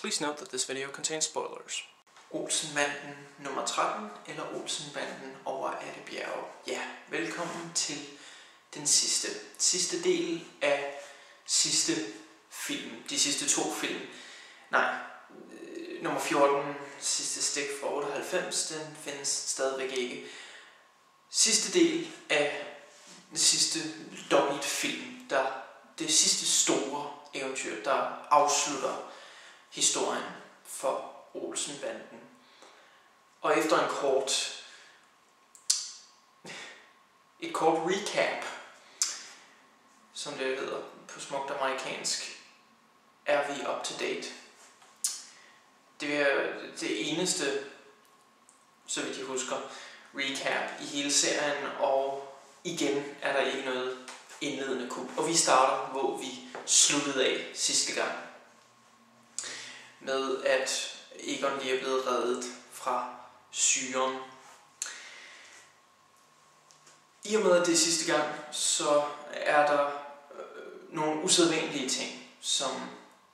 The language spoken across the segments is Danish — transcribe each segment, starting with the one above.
Please note that this video contains spoilers. Olsen-Banden nummer 13, eller Olsen-Banden over Alle, Bjerge. Ja, velkommen til den sidste del af sidste film. De sidste to film. Nej, nummer 14, sidste stik fra 98, den findes stadigvæk ikke. Sidste del af den sidste dobbeltfilm, det sidste store eventyr, der afslutter historien for Olsen-Banden. Og efter et kort recap, som det hedder på smukt amerikansk, er vi up to date. Det er det eneste, så vidt jeg husker, recap i hele serien, og igen er der ikke noget indledende kup. Og vi starter, hvor vi sluttede af sidste gang, med at Egon lige er blevet reddet fra syren. I og med at det er sidste gang, så er der nogle usædvanlige ting, som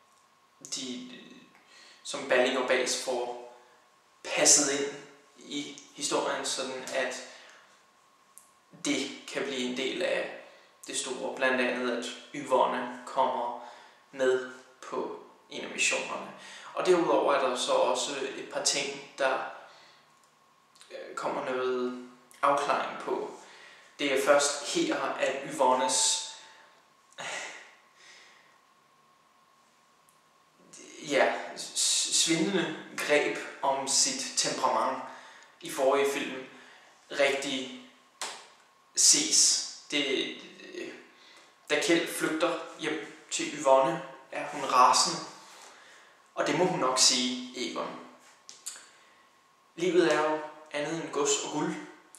Balling og Bas får passet ind i historien, sådan at det kan blive en del af det store. Blandt andet at Yvonne kommer med på en af missionerne. Og derudover er der så også et par ting, der kommer noget afklaring på. Det er først her, at Yvonnes svindlende greb om sit temperament i forrige film rigtig ses. Da Kjeld flygter hjem til Yvonne, er hun rasende. Og det må hun nok sige, Egon. Livet er jo andet end gods og guld.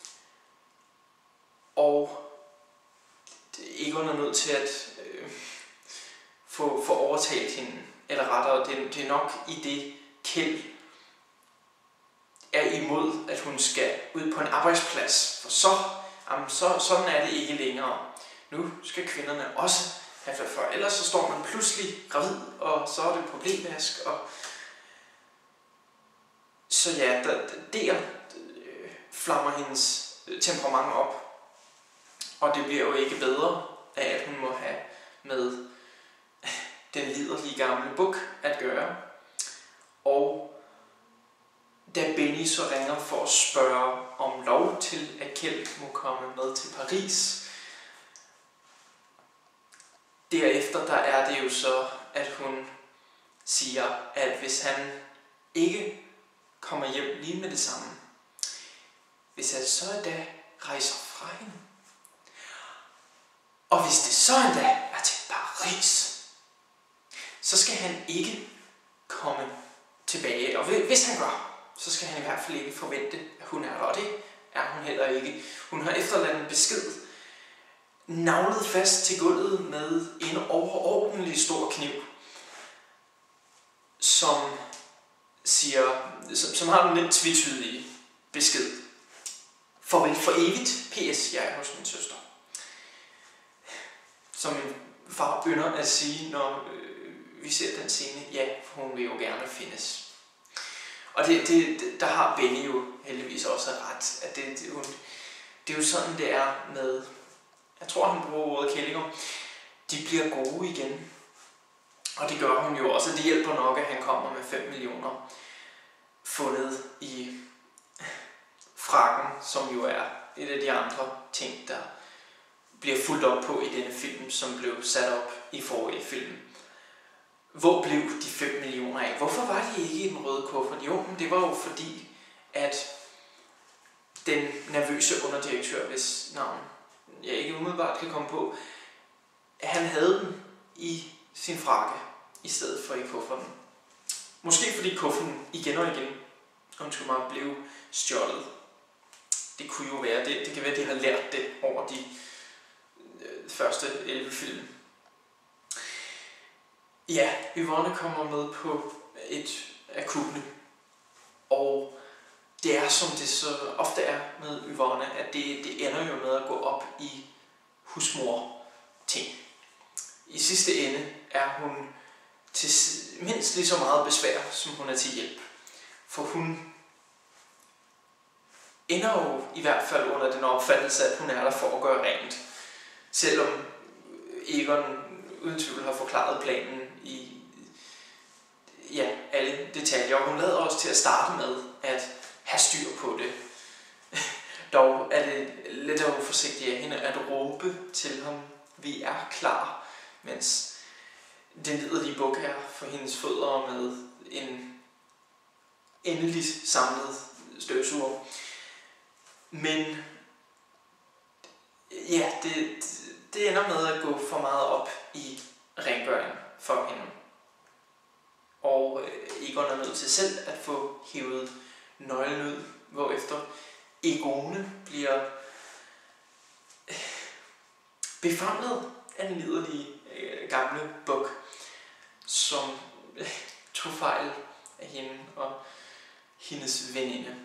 Og Egon er nødt til at få overtalt hende. Eller rettere, det er nok i det Kjeld er imod, at hun skal ud på en arbejdsplads. For sådan er det ikke længere. Nu skal kvinderne også have for. Ellers så står man pludselig gravid, og så er det problemvask. Og så ja, der flammer hendes temperament op. Og det bliver jo ikke bedre af, at hun må have med den liderlige gamle buk at gøre. Og da Benny så ringer for at spørge om lov til, at Kjeld må komme med til Paris, derefter der er det jo så, at hun siger, at hvis han ikke kommer hjem lige med det samme, hvis han så endda rejser fra hende, og hvis det så endda er til Paris, så skal han ikke komme tilbage. Og hvis han gør, så skal han i hvert fald ikke forvente, at hun er der. Og det er hun heller ikke. Hun har efterladt en besked, naglet fast til gulvet med en overordentlig stor kniv, som har den lidt tvetydige besked. Farvel for evigt, PS, jeg er hos min søster. Som min far ynder at sige, når vi ser den scene, ja, for hun vil jo gerne findes. Og der har Benny jo heldigvis også ret, at det er jo sådan, det er med, jeg tror han bruger ordet kællinger, de bliver gode igen. Og det gør hun jo også, det hjælper nok, at han kommer med 5 millioner fundet i frakken, som jo er et af de andre ting, der bliver fuldt op på i denne film, som blev sat op i forrige film. Hvor blev de 5 millioner af? Hvorfor var de ikke i den røde kuffert? Jo, men det var jo fordi, at den nervøse underdirektør, hvis navn jeg ikke umiddelbart kan komme på, han havde den i sin frakke, i stedet for i kufferten. Måske fordi kufferten igen og igen, blev stjålet. Det kunne jo være det. Det kan være, at de har lært det over de første 11 film. Ja, Yvonne kommer med på et af kuppene, og det er, som det så ofte er med Yvonne, at det ender jo med at gå op i husmor-ting. I sidste ende er hun til mindst lige så meget besvær, som hun er til hjælp. For hun ender jo i hvert fald under den opfattelse, at hun er der for at gøre rent. Selvom Egon uden tvivl har forklaret planen i alle detaljer. Og hun lader også til at starte med at have styr på det. Dog er det lidt uforsigtigt af hende at råbe til ham, vi er klar, mens den liderlige buk er for hendes fødder med en endeligt samlet støvsuger. Men ja, det ender med at gå for meget op i rengøring for hende. Og Egon er nødt til selv at få hævet nøglen ud, hvorefter Egone bliver befamlet af den liderlige gamle buk, som tog fejl af hende og hendes veninde.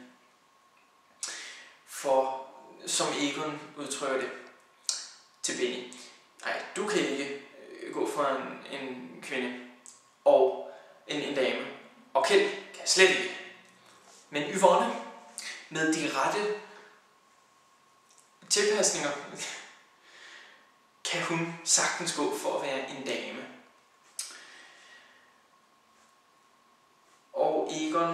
For som Egon udtrykker det til Benny, nej, du kan ikke gå for en kvinde og en dame, og Kjeld kan slet ikke. Men Yvonne, med de rette tilpasninger, kan hun sagtens gå for at være en dame. Og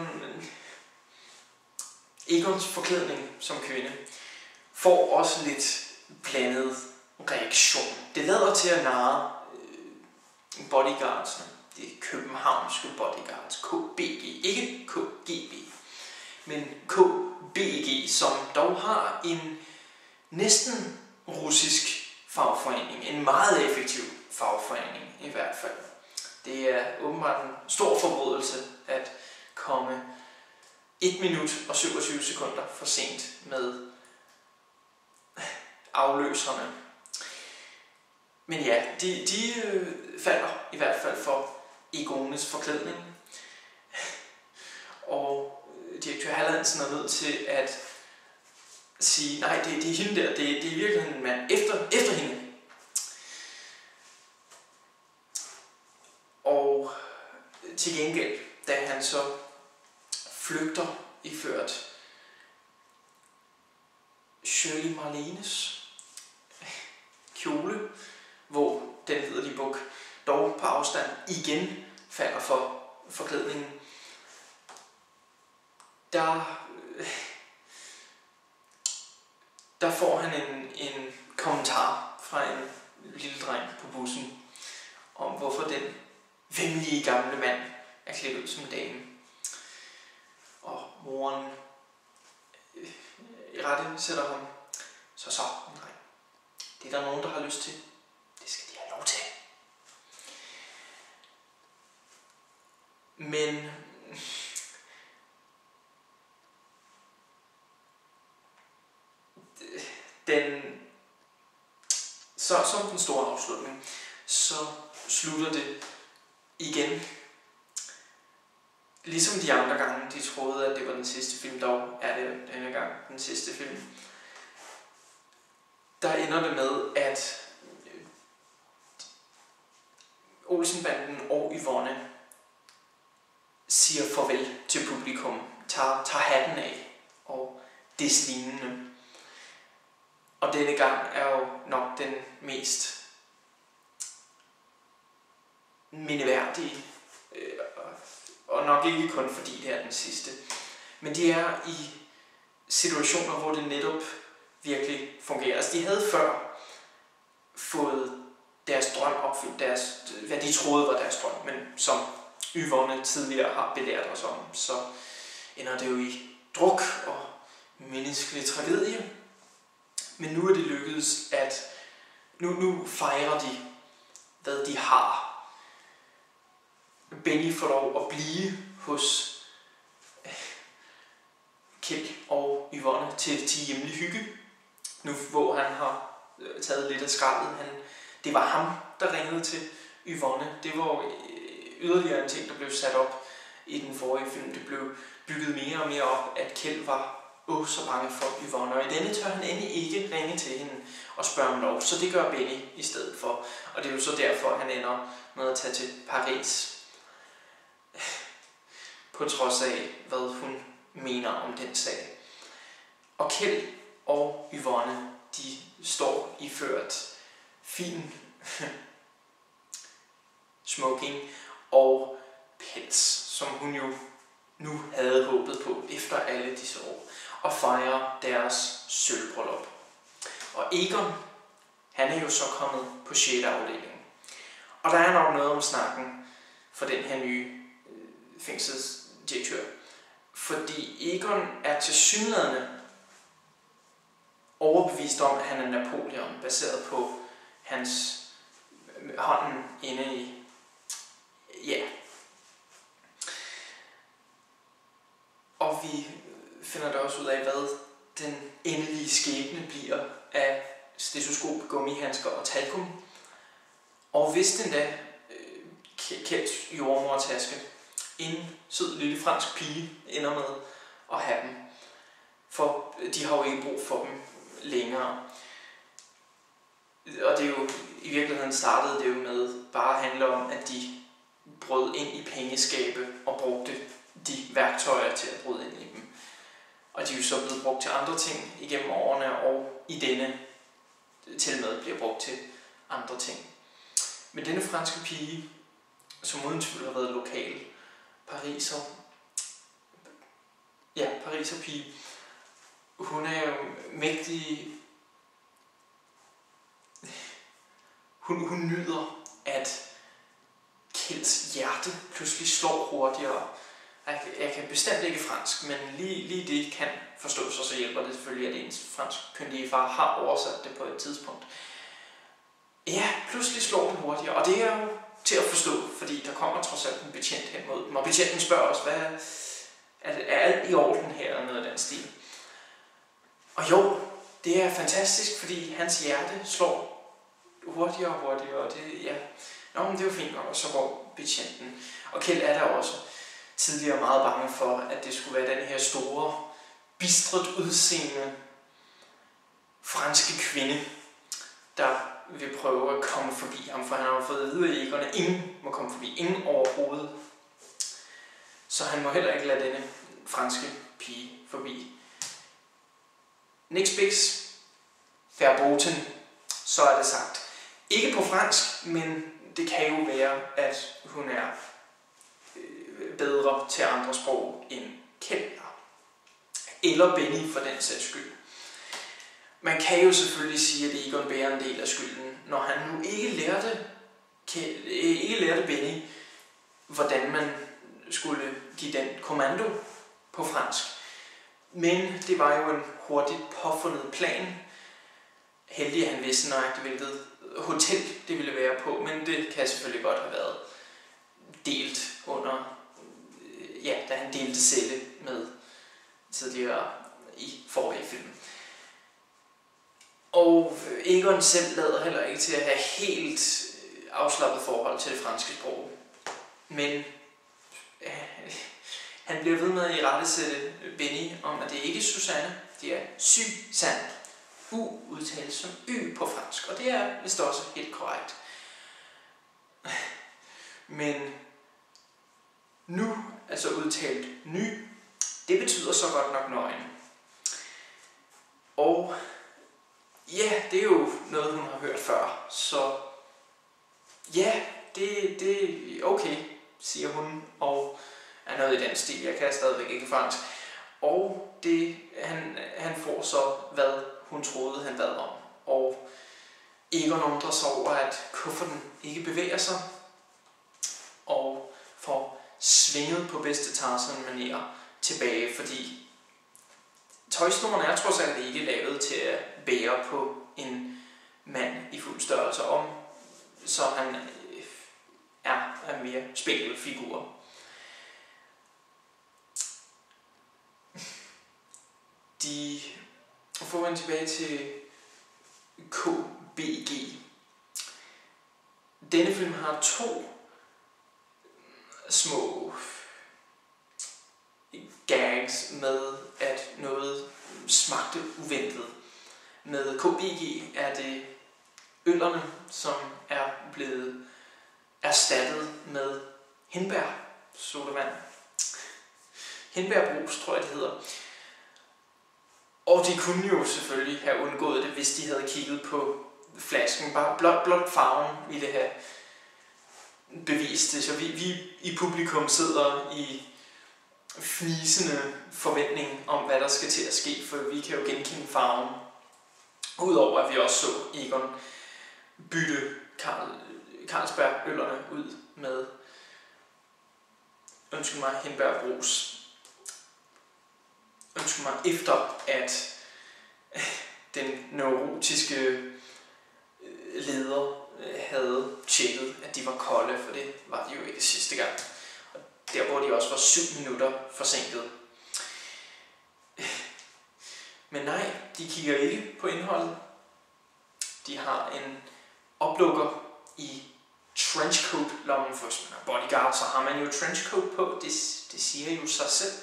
Egons forklædning som kvinde får også lidt blandet reaktion. Det lader til at narre bodyguardsene. Det er københavnske bodyguards, KBG, ikke KGB, men KBG, som dog har en næsten russisk fagforening, en meget effektiv fagforening i hvert fald. Det er åbenbart en stor forbrydelse at komme 1 minut og 27 sekunder for sent med afløserne. Men ja, de falder i hvert fald for Egones forklædning. Og direktør Hallandsen er nødt til at sige, nej, det er hende der, det er virkelig en mand efter hende. Og til gengæld, da han så flygter iført Shirley Marlenes kjole, hvor den liderlige buk dog på afstand igen falder for forklædningen, der får han en kommentar fra en lille dreng på bussen om, hvorfor den venlige gamle mand er klædt ud som dame. Og moren i rette sætter ham, så, nej, det er der nogen, der har lyst til. Det skal de have lov til. Men som den store afslutning, så slutter det igen. Ligesom de andre gange, de troede, at det var den sidste film, dog er det denne gang den sidste film. Der ender det med, at Olsen-Banden og Yvonne siger farvel til publikum, tager hatten af og deslignende. Og denne gang er jo nok den mest mindeværdige, og nok ikke kun fordi det er den sidste. Men de er i situationer, hvor det netop virkelig fungerer. Altså de havde før fået deres drøm opfyldt, hvad de troede var deres drøm, men som Yvonne tidligere har belært os om, så ender det jo i druk og menneskelig tragedie. Men nu er det lykkedes, at nu fejrer de, hvad de har. Benny får lov at blive hos Kjeld og Yvonne til hjemlig hygge. Nu hvor han har taget lidt af skraldet. Det var ham, der ringede til Yvonne. Det var yderligere en ting, der blev sat op i den forrige film. Det blev bygget mere og mere op, at Kjeld var så bange for Yvonne. Og i denne tør han endelig ikke ringe til hende og spørge om lov. Så det gør Benny i stedet for. Og det er jo så derfor, han ender med at tage til Paris. på trods af, hvad hun mener om den sag. Og Kjeld og Yvonne, de står iført fin smoking og pels, som hun jo nu havde håbet på efter alle disse år, og fejrer deres sølvbryllup. Og Egon, han er jo så kommet på 6. afdeling. Og der er nok noget om snakken for den her nye fængselsdirektør. Fordi Egon er tilsyneladende overbevist om, at han er Napoleon, baseret på hans hånden inde i... Ja. Og vi finder da også ud af, hvad den endelige skæbne bliver af stetoskop, gummihandsker og talkum. Og hvis den da Kjelds jordmortaske, en sød lille fransk pige ender med at have dem. For de har jo ikke brug for dem længere. Og det er jo, i virkeligheden startede det jo med bare at handle om, at de brød ind i pengeskabe og brugte de værktøjer til at bryde ind i dem. Og de er jo så blevet brugt til andre ting igennem årene, og i denne til med bliver brugt til andre ting. Men denne franske pige, som uden tvivl har været lokal pariser pige, hun er jo mægtig. Hun nyder, at Kjelds hjerte pludselig slår hurtigere. Jeg kan bestemt ikke fransk, men lige det kan forstås, og så hjælper det selvfølgelig, at ens fransk-kyndige far har oversat det på et tidspunkt. Ja, pludselig slår den hurtigere, og det er jo til at forstå, fordi der kommer trods alt en betjent hen mod dem, og betjenten spørger os, hvad er alt i orden her, og noget af den stil. Og jo, det er fantastisk, fordi hans hjerte slår hurtigere og hurtigere, og det, ja, men det er jo fint nok, og så går betjenten. Og Kjeld er der også tidligere meget bange for, at det skulle være den her store, bistret udseende franske kvinde, der vil prøve at komme forbi ham, for han har jo fået at vide af Egon, at ingen må komme forbi, ingen overhovedet. Så han må heller ikke lade denne franske pige forbi. Nix Bix, verboten, så er det sagt. Ikke på fransk, men det kan jo være, at hun er bedre til andre sprog end Kjeld eller Benny for den sags skyld. Man kan jo selvfølgelig sige, at Egon bærer en del af skylden, når han nu ikke lærte Benny, hvordan man skulle give den kommando på fransk. Men det var jo en hurtigt påfundet plan. Heldig, at han vidste nøjagtigt, hvilket hotel det ville være på, men det kan selvfølgelig godt have været delt under, da han delte celle med tidligere i forrige film. Og Egon selv lader heller ikke til at have helt afslappet forhold til det franske sprog. Men han bliver ved med at irettesætte Benny om, at det ikke er Susanne, det er Susanne. U udtales som Y på fransk, og det er vist også helt korrekt. Men nu, altså udtalt ny, det betyder så godt nok nøgen. Og ja, det er jo noget, hun har hørt før, så ja, det er okay, siger hun, og er noget i den stil. Jeg kan stadigvæk ikke fransk. Og han får så, hvad hun troede, han bad om. Og Egon undrer sig over, at kufferten ikke bevæger sig, og får svinget på bedste Tarzan-manér tilbage, fordi tøjsnoren er trods alt ikke lavet til at bære på en mand i fuld størrelse om, så han er en mere spækkelfigur. De får en tilbage til KBG. Denne film har 2 små gags med, at noget smagte uventet. Med KBG er det øllerne, som er blevet erstattet med hindbær. sodavand. Hindbærbrus, tror jeg det hedder. Og de kunne jo selvfølgelig have undgået det, hvis de havde kigget på flasken. Bare blot farven ville have bevist det. Så vi i publikum sidder i fnisende forventning om, hvad der skal til at ske, for vi kan jo genkende farven. Udover at vi også så Egon bytte Carlsberg-øllerne ud med, hindbærbrus. Efter at den neurotiske leder havde tjekket, at de var kolde, for det var de jo ikke sidste gang. Og der hvor de også var 7 minutter forsinket. Men nej, de kigger ikke på indholdet. De har en oplukker i trenchcoat-lommen. For hvis man er bodyguard, så har man jo trenchcoat på. Det siger jo sig selv.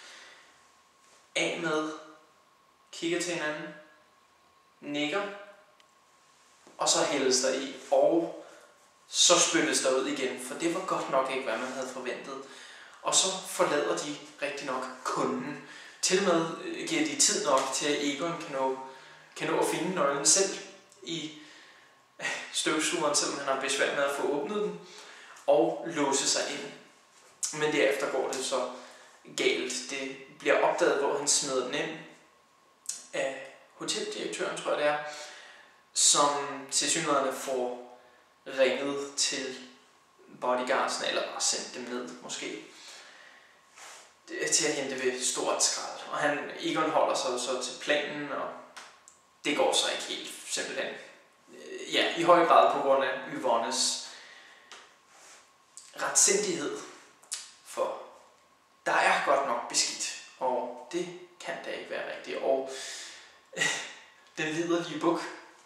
Af med, kigger til hinanden, nikker, og så hældes der i, og så spyttes der ud igen, for det var godt nok ikke, hvad man havde forventet. Og så forlader de rigtig nok kunden. Til og med giver de tid nok til, at Egon kan nå at finde nøglen selv i støvsugeren, selvom han har besvær med at få åbnet den, og låse sig ind. Men derefter går det så galt. Det bliver opdaget, hvor han smider den ind af hoteldirektøren, tror jeg det er, som tilsyneladende får ringet til bodyguardsen, eller bare sendt dem ned måske, til at hente ved stort skrald. Og Egon holder sig så til planen, og det går så ikke helt, simpelthen. Ja, i høj grad på grund af Yvonnes retsindighed, for der er godt nok beskidt, og det kan da ikke være rigtigt. Og den liderlige buk,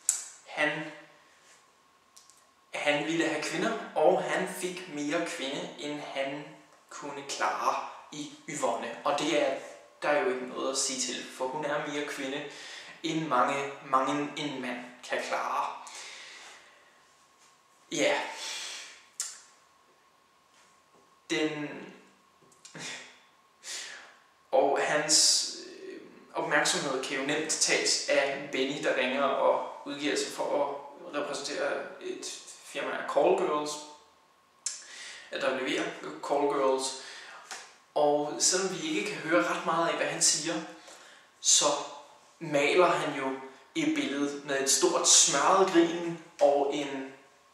han ville have kvinder, og han fik mere kvinde, end han kunne klare i Yvonne. Og det er der jo ikke noget at sige til, for hun er mere kvinde, end mange en mand kan klare. Ja. Og hans opmærksomhed kan jo nemt tages af Benny, der ringer og udgiver sig for at repræsentere et firma af call girls, der leverer call girls. Og selvom vi ikke kan høre ret meget af, hvad han siger, så maler han jo et billede med et stort smørret grin og en...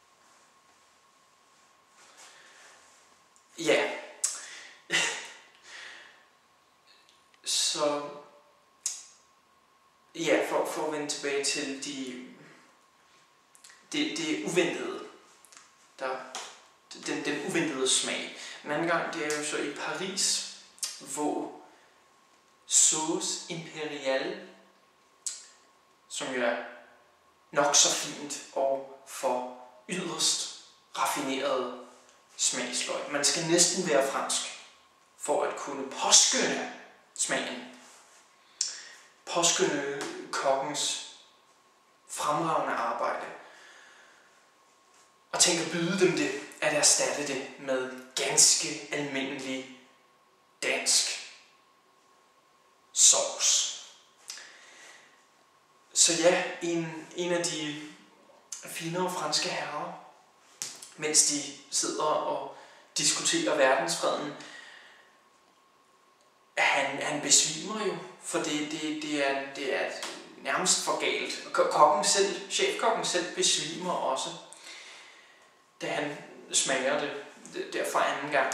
Ja. Så... Ja, for at vende tilbage til det uventede. Den uventede smag. En anden gang, det er jo så i Paris, hvor sauce imperial, som jo er nok så fint og for yderst raffineret smagsløg. Man skal næsten være fransk for at kunne påskynde smagen. Påskynde kokkens fremragende arbejde. Og tænk at byde dem det, at erstatte det med ganske almindelig dansk sovs. Så ja, en af de finere franske herrer, mens de sidder og diskuterer verdensfreden, han besvimer jo, for det er nærmest for galt. Chefkokken selv besvimer også, da han smager det der for anden gang.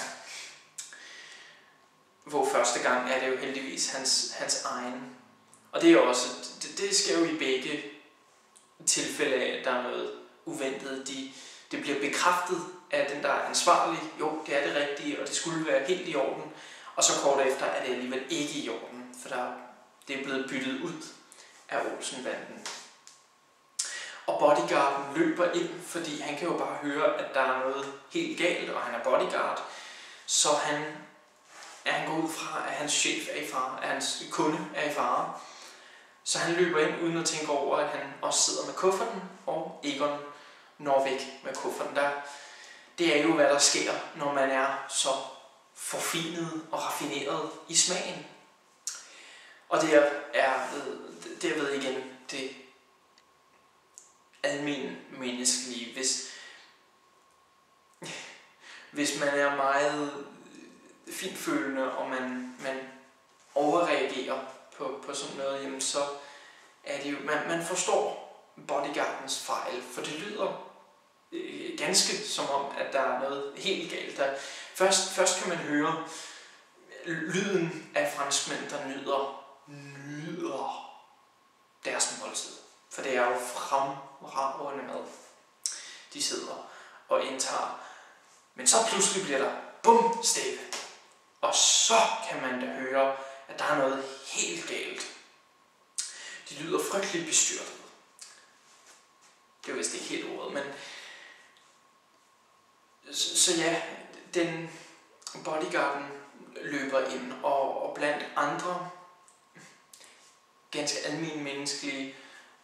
Hvor første gang er det jo heldigvis hans egen. Og det er jo også, det sker jo i begge tilfælde af, at der er noget uventet. Det bliver bekræftet af den, der er ansvarlig. Jo, det er det rigtige, og det skulle være helt i orden. Og så kort efter er det alligevel ikke i orden, for det er blevet byttet ud af Olsen-Banden. Og bodyguarden løber ind, fordi han kan jo bare høre, at der er noget helt galt, og han er bodyguard. Så han går ud fra, at hans chef er i fare, at hans kunde er i fare. Så han løber ind uden at tænke over, at han også sidder med kufferten, og Egon når væk med kufferten. Det er jo, hvad der sker, når man er så forfinet og raffineret i smagen. Og det er derved igen det almen menneskelige. Hvis man er meget finfølende, og man overreagerer på sådan noget, jamen så er det jo, man forstår bodyguardens fejl, for det lyder ganske som om, at der er noget helt galt der. Først kan man høre lyden af franskmænd, der nyder deres måltid. For det er jo fremragende mad, de sidder og indtager. Men så pludselig bliver der bum stille. Og så kan man da høre, at der er noget helt galt. De lyder frygteligt bestyrtet. Det er vist ikke helt ordet, men så ja, den bodyguarden løber ind, og blandt andre ganske almindelige menneskelige,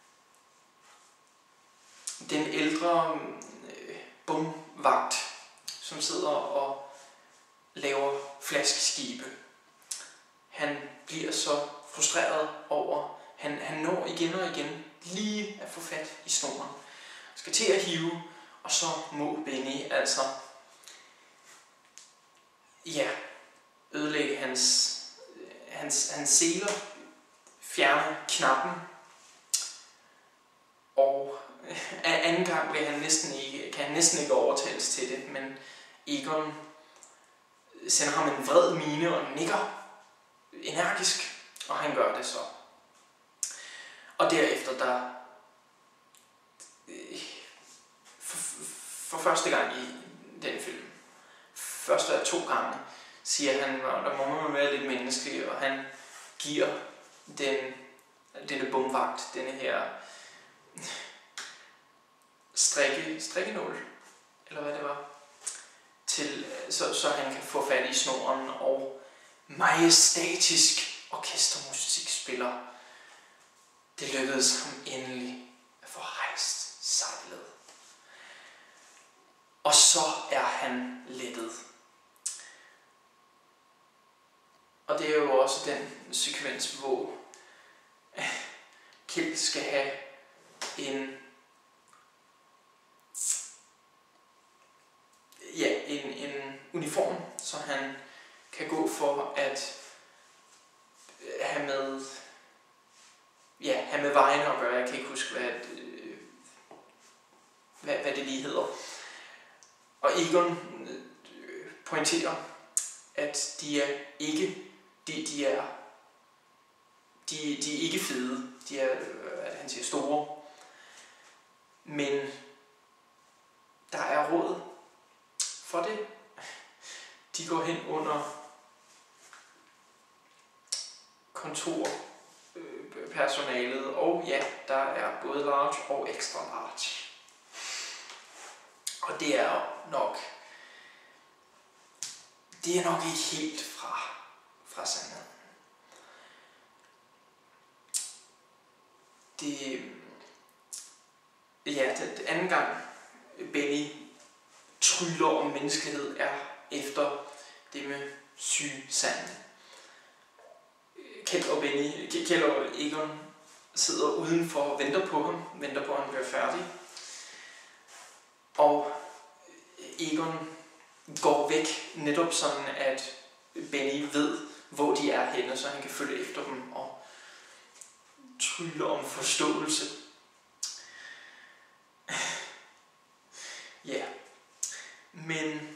den ældre bomvagt, som sidder og laver flaskeskibe. Han bliver så frustreret over, han når igen og igen lige at få fat i snoren. Skal til at hive, og så må Benny altså ødelægge hans seler, fjerne knappen, og anden gang kan han næsten ikke overtales til det, men Egon sender ham en vred mine og nikker energisk, og han gør det så. Og derefter for første gang i den film, første af 2 gange, siger han, at der må man være lidt menneskelig, og han giver denne bomvagt, denne her strikkenål, eller hvad det var, til, så han kan få fat i snoren, og majestatisk orkestermusik spiller. Det lykkedes ham endelig at få hejst sejlet. Og så er han lettet. Og det er jo også den sekvens, hvor Kjeld skal have en uniform, så han kan gå for at have med vejene at gøre. Jeg kan ikke huske, hvad det lige hedder. Og Egon pointerer, at de er ikke fede. De er, han siger, store. Men der er råd for det. De går hen under kontorpersonalet, og ja, der er både large og extra large. Og det er nok ikke helt fra sandheden. Det anden gang Benny tryller om menneskelighed er efter det med sygsanden. Kjeld og Egon sidder udenfor og venter på ham, at han bliver færdig. Og Egon går væk, netop sådan, at Benny ved, hvor de er henne, så han kan følge efter dem og trylle om forståelse. Ja, men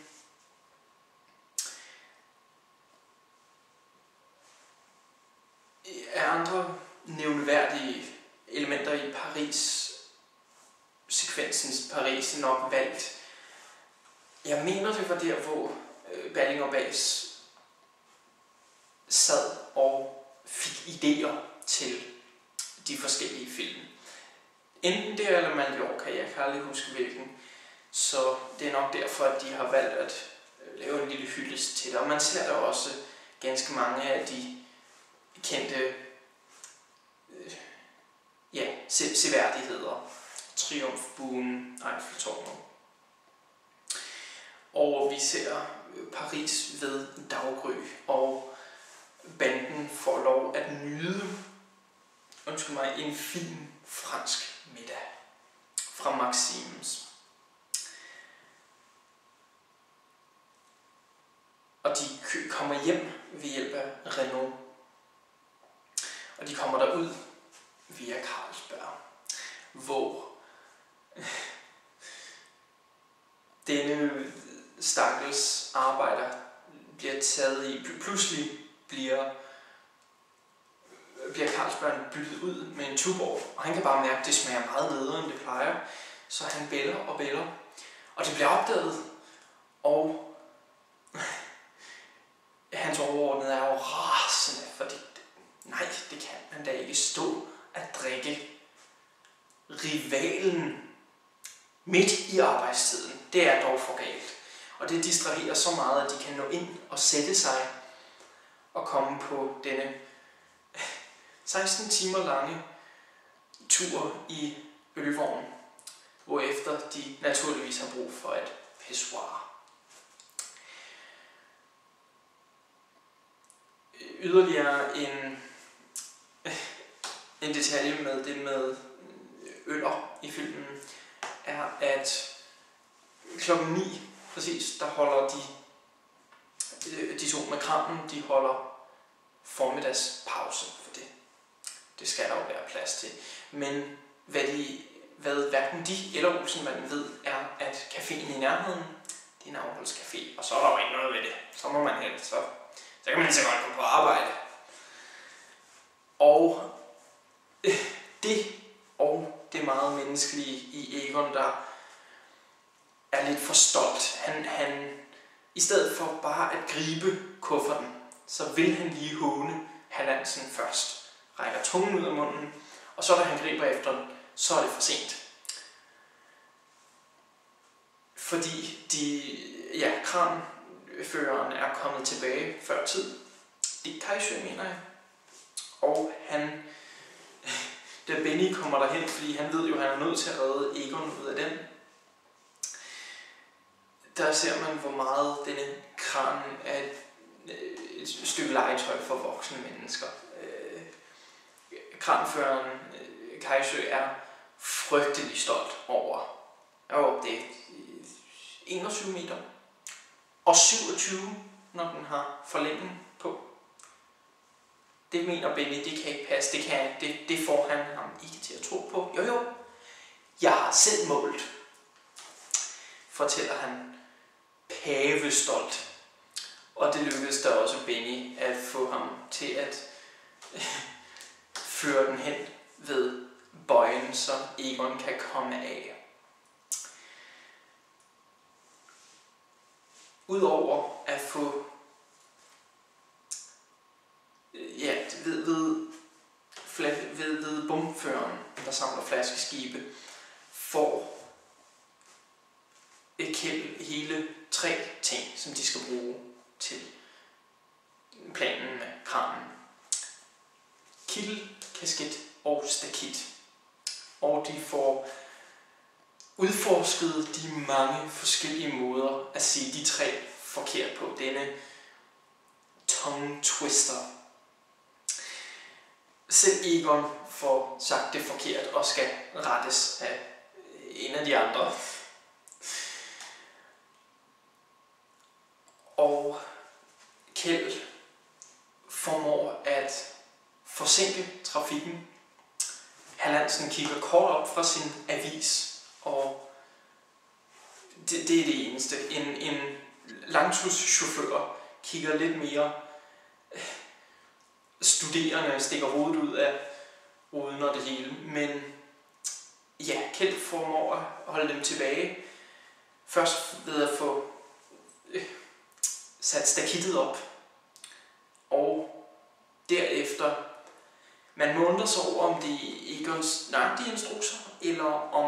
er andre nævneværdige elementer i sekvensens Paris nok valgt. Jeg mener, det var der, hvor Balling og Bass sad og fik idéer til de forskellige film. Enten det eller Mallorca, jeg kan aldrig huske hvilken. Så det er nok derfor, at de har valgt at lave en lille hyldest til det. Og man ser der også ganske mange af de kendte seværdigheder. Triumfbuen, Eiffeltårnet. Og vi ser Paris ved daggry, og banden får lov at nyde en fin fransk middag fra Maxims. Og de kommer hjem ved hjælp af Renault. Og de kommer derud via Carlsberg, hvor denne stakkels arbejder bliver taget i. Pludselig bliver Carlsberg byttet ud med en Tuborg, og han kan bare mærke, at det smager meget nedere, end det plejer. Så han bæller og bæller, og det bliver opdaget, og hans overordnede er jo rasende, fordi nej, det kan man da ikke stå at drikke rivalen midt i arbejdstiden. Det er dog for galt. Og det distraherer så meget, at de kan nå ind og sætte sig og komme på denne 16 timer lange tur i ølvogn, hvorefter de naturligvis har brug for et pissoir. Yderligere en detalje med det med øller i filmen er, at klokken 9 præcis, der holder de to med kranen, de holder formiddagspause, for det skal der jo være plads til. Men hvad hverken de eller Olsen-Banden ved, er, at caféen i nærheden, det er en afholdscafé, og så er der jo ikke noget ved det. Så må man helst, så kan man så godt gå på arbejde. Og det meget menneskelige i Egon, der er lidt for stolt. Han i stedet for bare at gribe kufferten, så vil han lige håne Hallandsen først. Rækker tungen ud af munden, og så da han griber efter den, så er det for sent. Fordi kranføreren er kommet tilbage før tid. Det er Kajsø, mener jeg. Og da Benny kommer derhen, fordi han ved jo, at han er nødt til at redde Egon ud af den, der ser man, hvor meget denne kran er et stykke legetøj for voksne mennesker. Kranføreren Kajsø er frygtelig stolt over det 21 meter og 27, når den har forlængning på. Det mener Benny, det kan ikke passe, det får han ham ikke til at tro på. Jo, jeg har selv målt, fortæller han pavestolt. Og det lykkedes der også Benny at få ham til at føre den hen ved bøjen, så Egon kan komme af. Udover at få ved bomføreren, der samler flaskeskibe, får Kjeld hele 3 ting, som de skal bruge til planen med kranen. Kittel, kasket og stakit. Og de får udforsket de mange forskellige måder at sige de 3 forkert på. Denne tongue twister. Selv Egon får sagt det forkert og skal rettes af en af de andre. Og Kjeld formår at forsinke trafikken. Hallandsen kigger kort op fra sin avis, og det er det eneste. En langturschauffør kigger lidt mere studerende, stikker hovedet ud af ruden og det hele. Men ja, Kjeld formår at holde dem tilbage. Først ved at få sat stakittet op, og derefter man må undre sig over, om det er Egons nøjagtige instrukser, eller om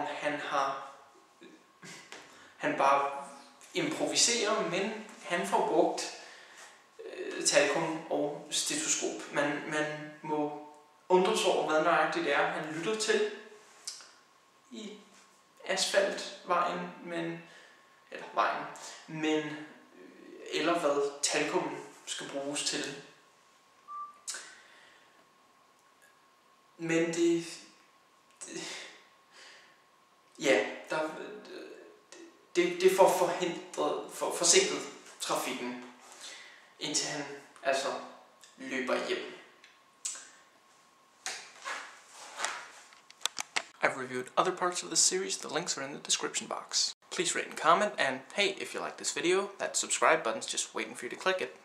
han bare improviserer, men han får brugt talkum og stetoskop. Man må undre sig over, hvad nøjagtigt det er, han lytter til i asfaltvejen, men eller hvad talkum skal bruges til. Men det får forsinket trafikken, indtil han altså løber hjem. I've reviewed other parts of this series, the links are in the description box. Please rate and comment, and hey, if you like this video, that subscribe button's just waiting for you to click it.